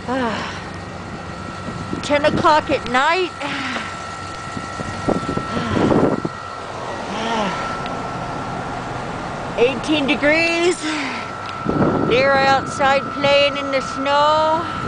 10 o'clock at night. 18 degrees. They're outside playing in the snow.